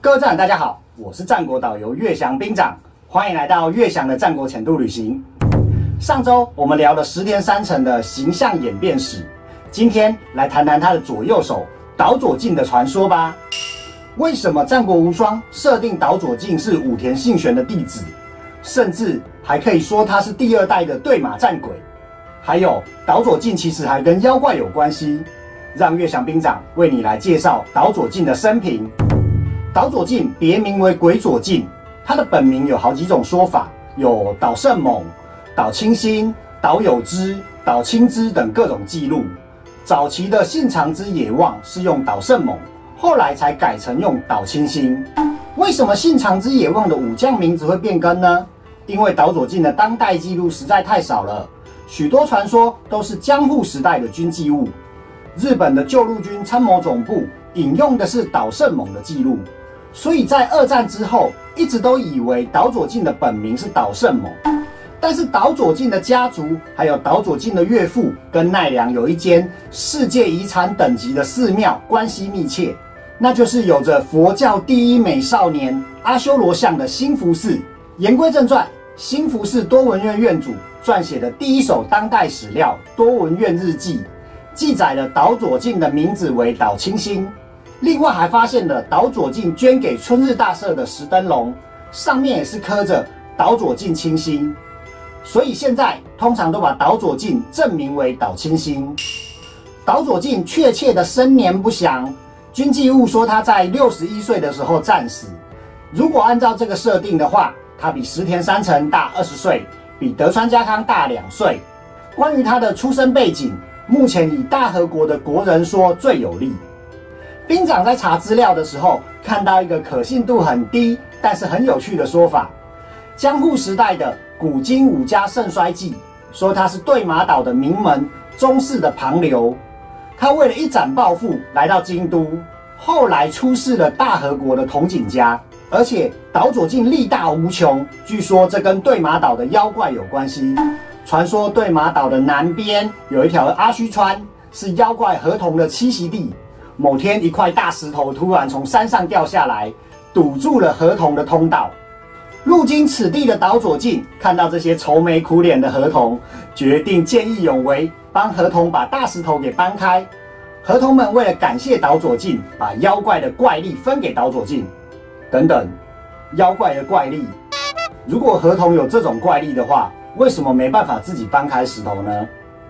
各位战友大家好，我是战国导游岳翔兵长，欢迎来到岳翔的战国浅度旅行。上周我们聊了石田三成的形象演变史，今天来谈谈他的左右手岛佐敬的传说吧。为什么战国无双设定岛佐敬是武田信玄的弟子，甚至还可以说他是第二代的对马战鬼？还有岛佐敬其实还跟妖怪有关系，让岳翔兵长为你来介绍岛佐敬的生平。岛佐敬别名为鬼佐敬，他的本名有好几种说法，有岛圣猛、岛清心、岛有之、岛清之等各种记录。早期的信长之野望是用岛圣猛，后来才改成用岛清心。为什么信长之野望的武将名字会变更呢？因为岛佐敬的当代记录实在太少了，许多传说都是江户时代的军记物。日本的旧陆军参谋总部引用的是岛圣猛的记录，所以在二战之后一直都以为岛佐敬的本名是岛圣猛。但是岛佐敬的家族还有岛佐敬的岳父跟奈良有一间世界遗产等级的寺庙关系密切，那就是有着佛教第一美少年阿修罗像的兴福寺。言归正传，兴福寺多闻院院主撰写的第一手当代史料《多闻院日记》，记载了岛佐敬的名字为岛清心。另外还发现了岛佐敬捐给春日大社的石灯笼，上面也是刻着岛佐敬清心。所以现在通常都把岛佐敬正名为岛清心。岛佐敬确切的生年不详，军记物说他在61岁的时候战死。如果按照这个设定的话，他比石田三成大20岁，比德川家康大2岁。关于他的出生背景，目前以大和国的国人说最有利。兵长在查资料的时候，看到一个可信度很低，但是很有趣的说法。江户时代的古今武家盛衰记说他是对马岛的名门宗室的旁流，他为了一展抱负来到京都，后来出仕了大和国的筒井家，而且岛佐敬力大无穷，据说这跟对马岛的妖怪有关系。传说对马岛的南边有一条阿须川，是妖怪河童的栖息地。某天一块大石头突然从山上掉下来，堵住了河童的通道。路经此地的岛佐敬看到这些愁眉苦脸的河童，决定见义勇为，帮河童把大石头给搬开。河童们为了感谢岛佐敬，把妖怪的怪力分给岛佐敬。等等，妖怪的怪力，如果河童有这种怪力的话，为什么没办法自己搬开石头呢？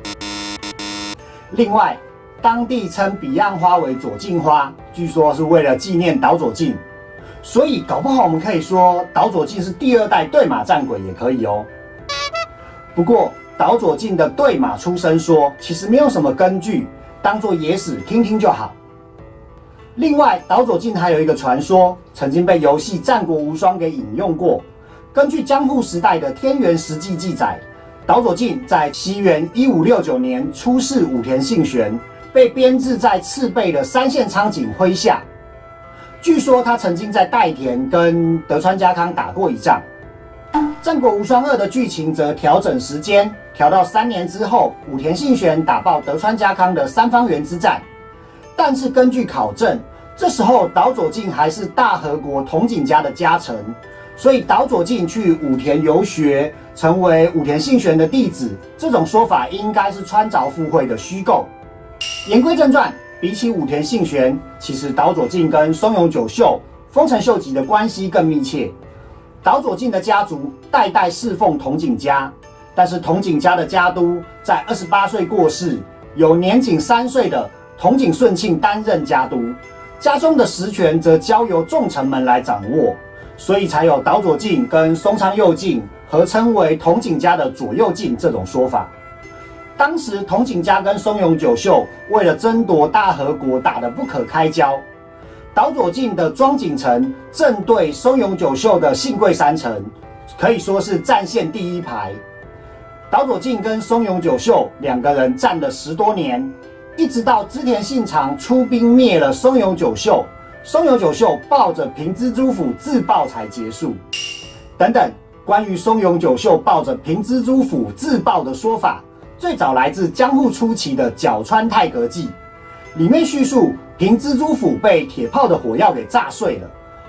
另外，当地称彼岸花为佐敬花，据说是为了纪念岛佐敬。所以搞不好我们可以说岛佐敬是第二代对马战鬼也可以哦。不过岛佐敬的对马出身说其实没有什么根据，当作野史听听就好。另外岛佐敬还有一个传说，曾经被游戏《战国无双》给引用过。根据江户时代的天元实纪记载，岛佐敬在西元1569年出仕武田信玄，被编制在赤背的三线苍井麾下。据说他曾经在代田跟德川家康打过一仗。战国无双2的剧情则调整时间，调到3年之后，武田信玄打爆德川家康的三方原之战。但是根据考证，这时候岛佐敬还是大和国筒井家的家臣，所以岛佐敬去武田游学，成为武田信玄的弟子，这种说法应该是穿凿附会的虚构。言归正传，比起武田信玄，其实岛佐敬跟松永久秀、丰臣秀吉的关系更密切。岛佐敬的家族代代侍奉筒井家，但是筒井家的家督在28岁过世，有年仅3岁的筒井顺庆担任家督，家中的实权则交由重臣们来掌握，所以才有岛佐敬跟松仓佑敬合称为筒井家的左右敬这种说法。当时筒井家跟松永久秀为了争夺大和国打得不可开交，岛佐敬的庄景城正对松永久秀的信贵山城，可以说是战线第一排。岛佐敬跟松永久秀两个人战了10多年，一直到织田信长出兵灭了松永久秀，松永久秀抱着平之猪府自爆才结束。等等，关于松永久秀抱着平之猪府自爆的说法，最早来自江户初期的角川太阁记，里面叙述平之猪府被铁炮的火药给炸碎了，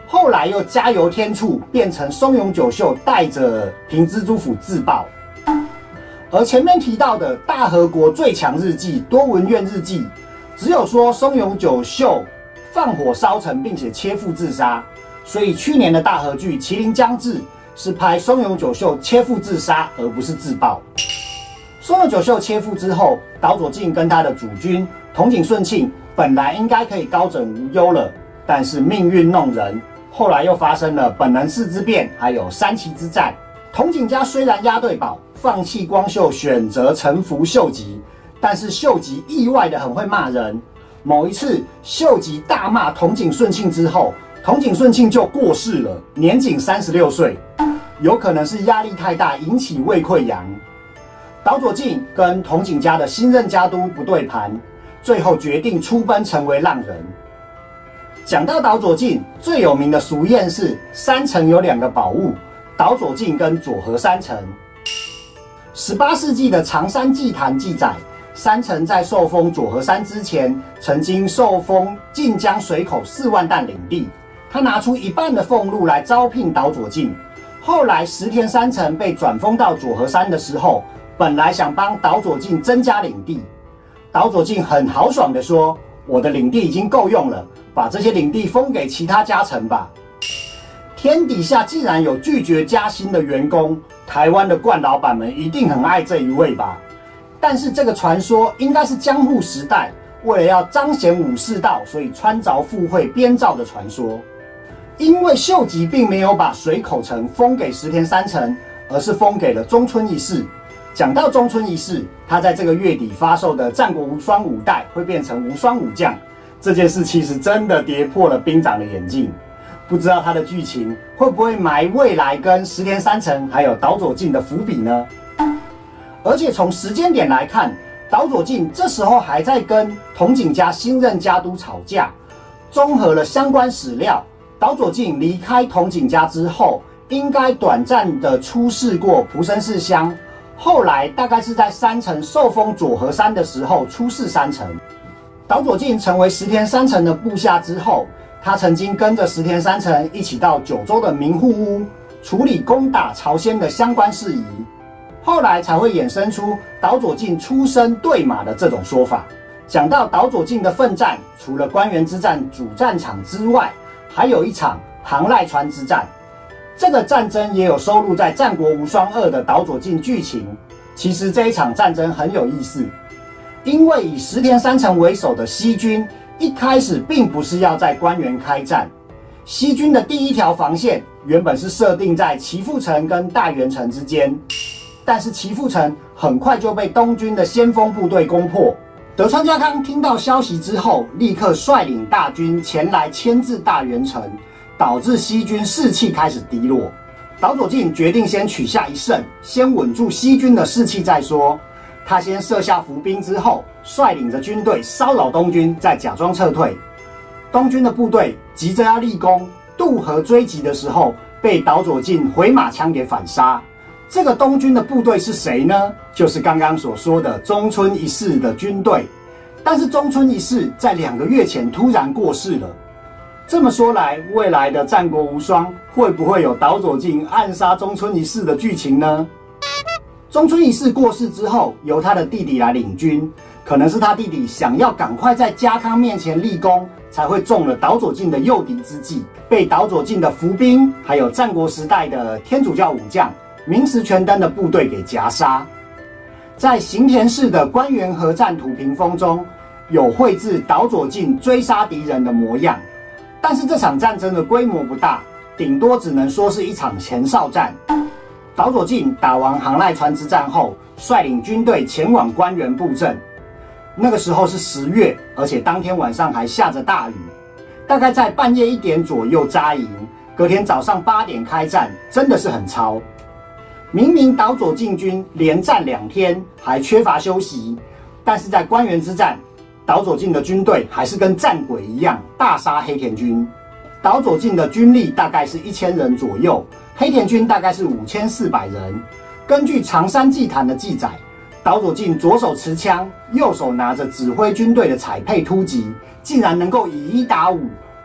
后来又加油添醋，变成松永久秀带着平之助府自爆。而前面提到的大和国最强日记、多闻院日记，只有说松永久秀放火烧城，并且切腹自杀。所以去年的大和剧《麒麟将至》是拍松永久秀切腹自杀，而不是自爆。松永久秀切腹之后，岛佐镜跟他的主君筒井顺庆本来应该可以高枕无忧了，但是命运弄人。后来又发生了本能寺之变，还有山崎之战。筒井家虽然押对宝，放弃光秀，选择臣服秀吉，但是秀吉意外的很会骂人。某一次，秀吉大骂筒井顺庆之后，筒井顺庆就过世了，年仅36岁，有可能是压力太大引起胃溃疡。岛佐镜跟筒井家的新任家督不对盘，最后决定出奔成为浪人。讲到岛佐镜，最有名的俗谚是山城有2个宝物，岛佐镜跟佐和山城。18世纪的长山祭坛记载，山城在受封佐和山之前，曾经受封晋江水口4万担领地，他拿出1半的俸禄来招聘岛佐镜。后来石田山城被转封到佐和山的时候，本来想帮岛佐镜增加领地，岛佐镜很豪爽地说：“我的领地已经够用了，把这些领地封给其他家臣吧。”天底下既然有拒绝加薪的员工，台湾的惯老板们一定很爱这一位吧？但是这个传说应该是江户时代为了要彰显武士道，所以穿凿附会编造的传说。因为秀吉并没有把水口城封给石田三成，而是封给了中村一世。讲到中村一世，他在这个月底发售的战国无双5代会变成无双武将，这件事其实真的跌破了兵长的眼镜。不知道他的剧情会不会埋未来跟石田三成还有岛佐镜的伏笔呢？而且从时间点来看，岛佐镜这时候还在跟筒井家新任家督吵架。综合了相关史料，岛佐镜离开筒井家之后，应该短暂的出仕过蒲生氏乡，后来大概是在山城受封佐和山的时候出仕山城。岛佐镜成为石田三成的部下之后，他曾经跟着石田三成一起到九州的名护屋处理攻打朝鲜的相关事宜，后来才会衍生出岛佐镜出身对马的这种说法。讲到岛佐镜的奋战，除了关原之战主战场之外，还有一场航赖川之战。这个战争也有收录在《战国无双2》的岛佐镜剧情。其实这一场战争很有意思，因为以石田三成为首的西军一开始并不是要在关原开战，西军的第一条防线原本是设定在岐阜城跟大原城之间，但是岐阜城很快就被东军的先锋部队攻破。德川家康听到消息之后，立刻率领大军前来牵制大原城，导致西军士气开始低落。岛佐镜决定先取下一胜，先稳住西军的士气再说。他先设下伏兵之后，率领着军队骚扰东军，再假装撤退。东军的部队急着要立功，渡河追击的时候，被岛佐镜回马枪给反杀。这个东军的部队是谁呢？就是刚刚所说的中村一世的军队。但是中村一世在2个月前突然过世了。这么说来，未来的战国无双会不会有岛佐镜暗杀中村一世的剧情呢？中村一世过世之后，由他的弟弟来领军，可能是他弟弟想要赶快在家康面前立功，才会中了岛佐镜的诱敌之计，被岛佐镜的伏兵还有战国时代的天主教武将明石权登的部队给夹杀。在行田市的关原合战土屏风中，有绘制岛佐镜追杀敌人的模样，但是这场战争的规模不大，顶多只能说是一场前哨战。岛佐镜打完航赖川之战后，率领军队前往关原布阵。那个时候是10月，而且当天晚上还下着大雨，大概在半夜1点左右扎营，隔天早上8点开战，真的是很超。明明岛佐镜军连战2天，还缺乏休息，但是在关原之战，岛佐镜的军队还是跟战鬼一样大杀黑田军。岛佐镜的军力大概是1000人左右，黑田军大概是5400人。根据长山祭坛的记载，岛佐镜左手持枪，右手拿着指挥军队的彩佩突击，竟然能够以1打5，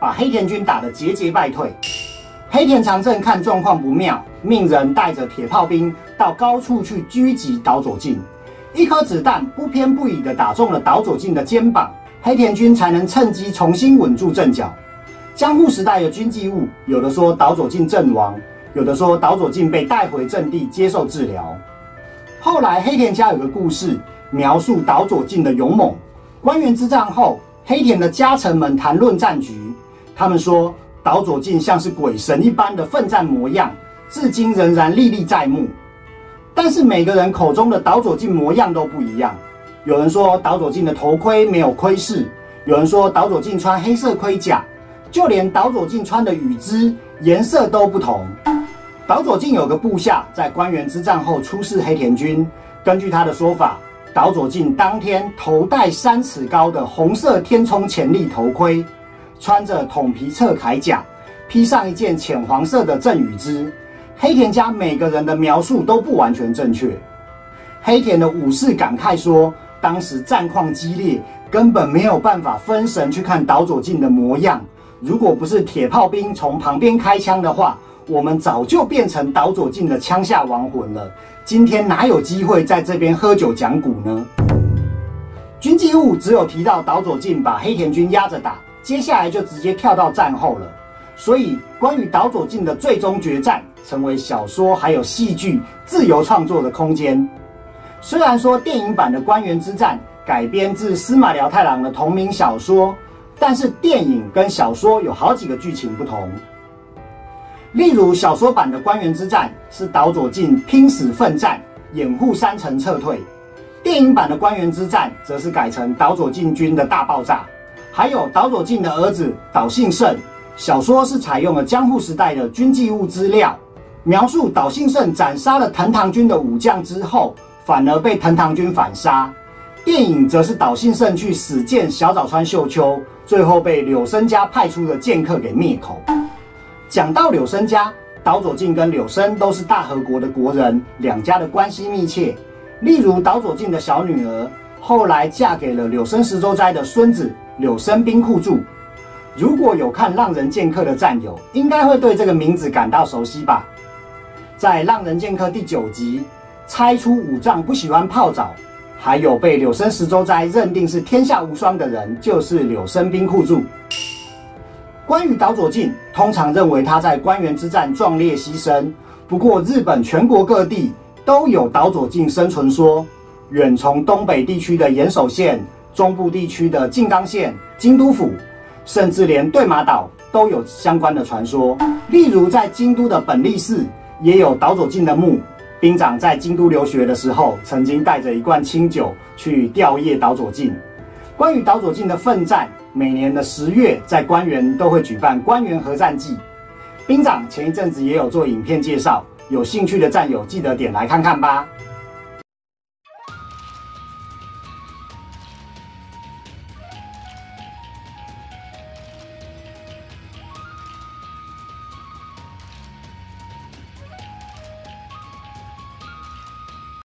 把黑田军打得节节败退。黑田长政看状况不妙，命人带着铁炮兵到高处去狙击岛佐近。一颗子弹不偏不倚地打中了岛佐近的肩膀，黑田军才能趁机重新稳住阵脚。江户时代的军纪物，有的说岛佐近阵亡，有的说岛佐近被带回阵地接受治疗。后来黑田家有个故事，描述岛佐近的勇猛。关原之战后，黑田的家臣们谈论战局，他们说岛佐近像是鬼神一般的奋战模样，至今仍然历历在目。但是每个人口中的岛佐近模样都不一样，有人说岛佐近的头盔没有盔饰，有人说岛佐近穿黑色盔甲，就连岛佐近穿的羽织颜色都不同。岛佐近有个部下在关原之战后出使黑田军，根据他的说法，岛佐近当天头戴3尺高的红色天冲潜力头盔，穿着筒皮侧铠甲，披上一件浅黄色的正羽织。黑田家每个人的描述都不完全正确。黑田的武士感慨说，当时战况激烈，根本没有办法分神去看岛佐近的模样。如果不是铁炮兵从旁边开枪的话，我们早就变成岛佐近的枪下亡魂了。今天哪有机会在这边喝酒讲古呢？军纪物只有提到岛佐近把黑田军压着打，接下来就直接跳到战后了。所以关于岛佐近的最终决战，成为小说还有戏剧自由创作的空间。虽然说电影版的关原之战改编自司马辽太郎的同名小说，但是电影跟小说有好几个剧情不同。例如小说版的关原之战是岛佐近拼死奋战，掩护山城撤退；电影版的关原之战则是改成岛佐近军的大爆炸。还有岛佐近的儿子岛信胜，小说是采用了江户时代的军纪物资料，描述岛信胜斩杀了藤堂军的武将之后，反而被藤堂军反杀。电影则是岛信胜去死谏小早川秀秋，最后被柳生家派出的剑客给灭口。讲到柳生家，岛佐近跟柳生都是大和国的国人，两家的关系密切。例如岛佐近的小女儿后来嫁给了柳生十州斋的孙子柳生兵库助。如果有看《浪人剑客》的战友，应该会对这个名字感到熟悉吧？在《浪人剑客》第9集，猜出武藏不喜欢泡澡，还有被柳生十州斋认定是天下无双的人，就是柳生兵库助。关于岛佐近，通常认为他在关原之战壮烈牺牲。不过，日本全国各地都有岛佐近生存说，远从东北地区的岩手县、中部地区的静冈县、京都府，甚至连对马岛都有相关的传说。例如，在京都的本立寺也有岛佐近的墓。兵长在京都留学的时候，曾经带着一罐清酒去吊唁岛佐近。关于岛佐近的奋战，每年的10月在关原都会举办关原合战祭。兵长前一阵子也有做影片介绍，有兴趣的战友记得点来看看吧。